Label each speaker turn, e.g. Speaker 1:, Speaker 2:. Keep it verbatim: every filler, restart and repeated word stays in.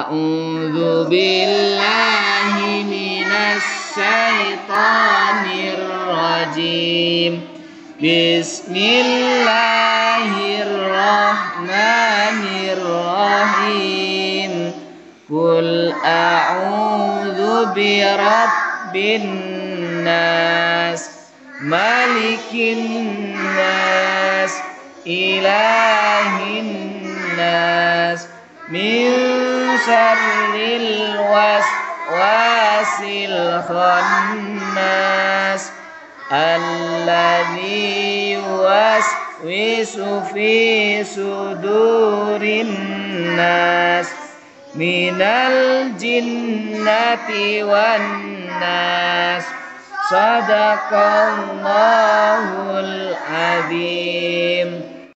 Speaker 1: A'udzu billahi minas syaitonir rajim. Bismillahirrahmanirrahim. Qul a'udzu birabbin nas, malikin nas, ilahin nas, min syarril waswasil khannas, alladzi yuwaswisu fi sudurin nas, minal jinnati wan nas. Sadaqallahul azim.